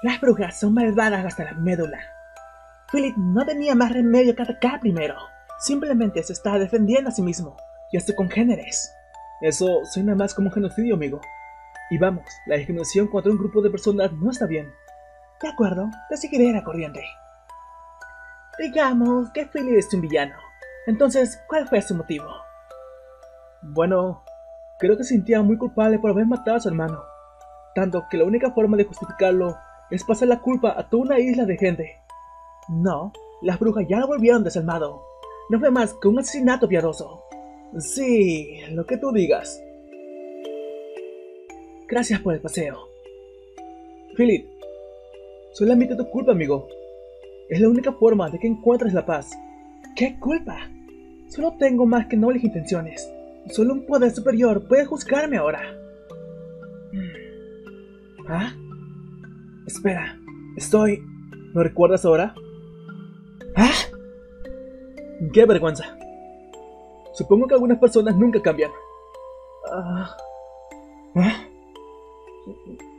Las brujas son malvadas hasta la médula. Philip no tenía más remedio que atacar primero. Simplemente se estaba defendiendo a sí mismo y a sus congéneres. Eso suena más como un genocidio, amigo. Y vamos, la discriminación contra un grupo de personas no está bien. De acuerdo, te seguiré la corriente. Digamos que Philip es un villano. Entonces, ¿cuál fue su motivo? Bueno, creo que se sentía muy culpable por haber matado a su hermano. Tanto que la única forma de justificarlo es pasar la culpa a toda una isla de gente. No, las brujas ya lo volvieron desalmado. No fue más que un asesinato piadoso. Sí, lo que tú digas. Gracias por el paseo. Philip, solamente tu culpa, amigo. Es la única forma de que encuentres la paz. ¿Qué culpa? Solo tengo más que nobles intenciones. Solo un poder superior puede juzgarme ahora. ¿Ah? Espera, estoy... ¿Lo recuerdas ahora? ¿Ah? ¡Qué vergüenza! Supongo que algunas personas nunca cambian. ¿Ah?